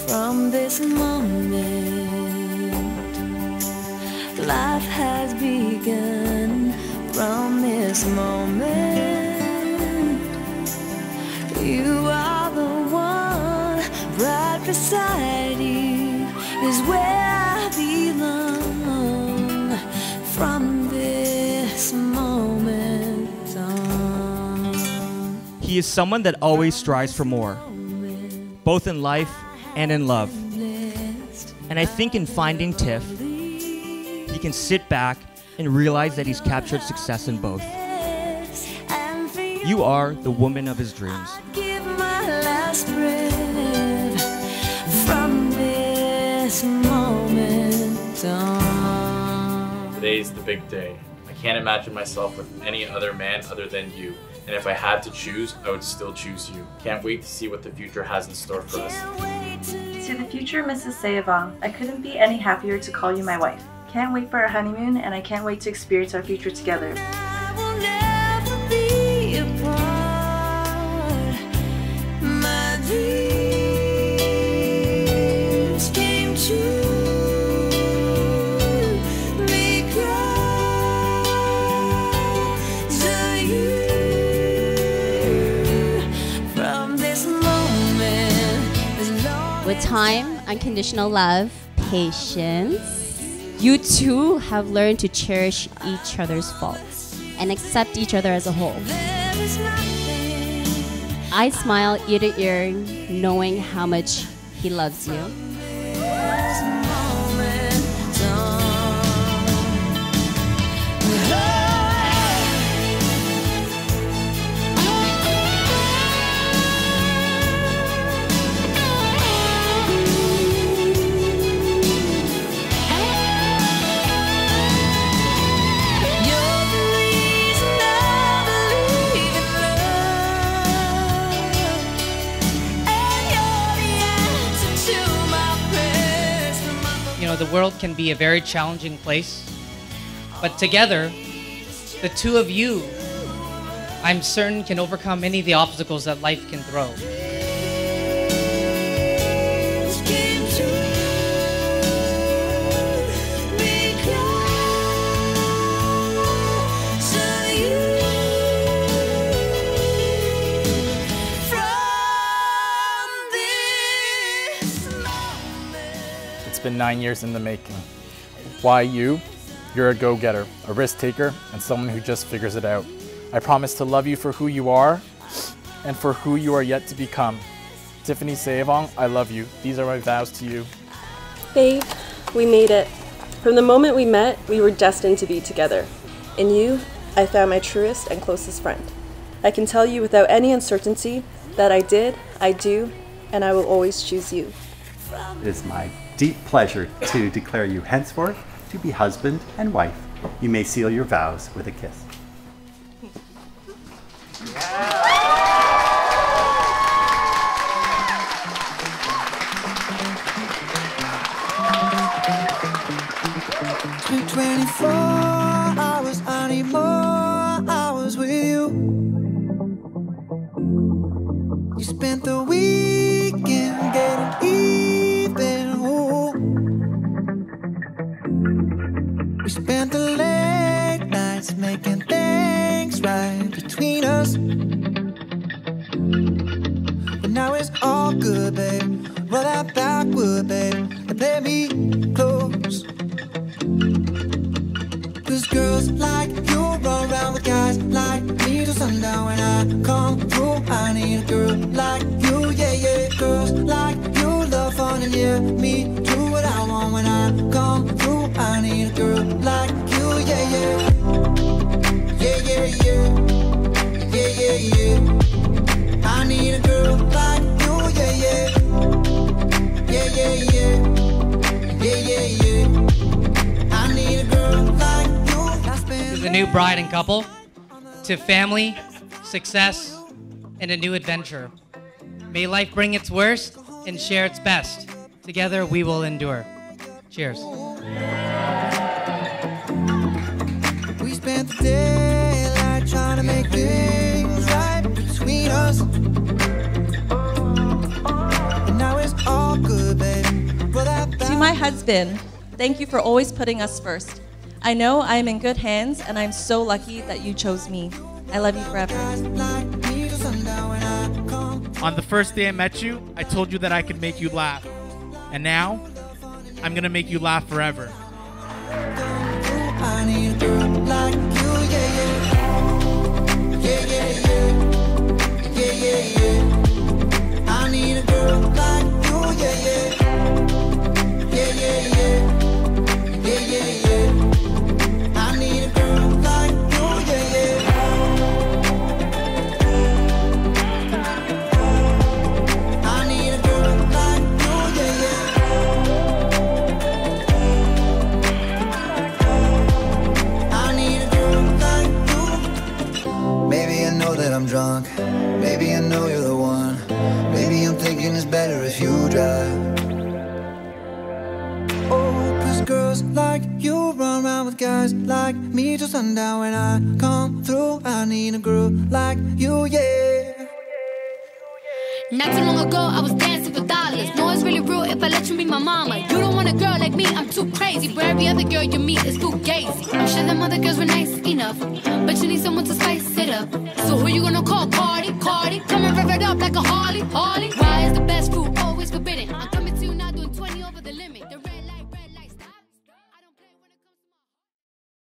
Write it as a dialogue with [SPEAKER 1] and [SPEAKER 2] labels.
[SPEAKER 1] from this moment. Life has begun from this moment. You are the one, right beside you is where I belong. From this moment on.
[SPEAKER 2] He is someone that always strives for more, both in life and in love. And I think in finding Tiff, he can sit back and realize that he's captured success in both. You are the woman of his dreams.
[SPEAKER 1] Give my last breath from this moment on.
[SPEAKER 3] Today's the big day. I can't imagine myself with any other man other than you. And if I had to choose, I would still choose you. Can't wait to see what the future has in store for us.
[SPEAKER 4] To the future Mrs. Sayavong, I couldn't be any happier to call you my wife. Can't wait for our honeymoon, and I can't wait to experience our future together.
[SPEAKER 1] I will never be apart. My dreams came true. Because of you. From this moment, as long
[SPEAKER 5] With time, unconditional love, patience, you two have learned to cherish each other's faults and accept each other as a whole.
[SPEAKER 1] there is nothing.
[SPEAKER 5] I smile ear to ear, knowing how much he loves you.
[SPEAKER 1] This moment on. You're the reason I believe in love, and you're the answer to my prayers.
[SPEAKER 6] You know, the world can be a very challenging place, but together, the two of you, I'm certain, can overcome many of the obstacles that life can throw.
[SPEAKER 1] Came true because of you. From this moment.
[SPEAKER 3] It's been 9 years in the making. Why you? You're a go-getter, a risk-taker, and someone who just figures it out. I promise to love you for who you are and for who you are yet to become. Tiffany Sayavong, I love you. These are my vows to you.
[SPEAKER 7] Babe, we made it. From the moment we met, we were destined to be together. In you, I found my truest and closest friend. I can tell you without any uncertainty that I did, I do, and I will always choose you.
[SPEAKER 8] It is my deep pleasure to declare you henceforth to be husband and wife. You may seal your vows with a kiss.
[SPEAKER 1] It's been 24 hours, I need more hours with you. You spent the weekend getting even. Ooh. We spent the late nights making things right between us. But now it's all good, babe. Roll that backward, babe, and play me close. Cause girls like you run around with guys like me till sundown. When I come through, I need a girl like you, yeah, yeah. Girls like you love fun and yeah, me do what I want. When I come through, I need a girl like you, yeah, yeah. Yeah, yeah, yeah. Yeah, yeah, yeah. I need a girl like you, yeah, yeah. Yeah, yeah, yeah. Yeah, yeah, yeah. I need a girl like you.
[SPEAKER 6] To the new bride and couple, to family, success, and a new adventure. May life bring its worst and share its best. Together we will endure. Cheers.
[SPEAKER 1] We spent the daylight trying to make things right between us. And now it's all good, baby.
[SPEAKER 7] husband, thank you for always putting us first. I know I am in good hands, and I'm so lucky that you chose me. I love you forever.
[SPEAKER 9] On the first day I met you, I told you that I could make you laugh. And now, I'm gonna make you laugh forever.
[SPEAKER 1] I need a girl like you, yeah, yeah. Yeah, yeah, yeah. Yeah, yeah, yeah. I need a girl like you, yeah, yeah. Yeah, yeah, yeah. Yeah, yeah, yeah. I need a girl like you, yeah, yeah. I need a girl like you, yeah, yeah. I need a girl like you. Maybe I know that I'm drunk. Maybe I know you're the one. Maybe I'm thinking it's better if you drive. Oh, 'cause girls like you run around with guys like me till sundown. When I come through, I need a girl like you, yeah.
[SPEAKER 10] Not too long ago, I was dancing for dollars. No, it's really real if I let you be my mama. You don't want a girl like me, I'm too crazy. But every other girl you meet is too gazy. I'm sure them other girls were nice enough, but you need someone to spice it up. So who you gonna call? Cardi, Cardi. Come and rev it up like a Harley, Harley. Why is the best food always forbidden? I'm coming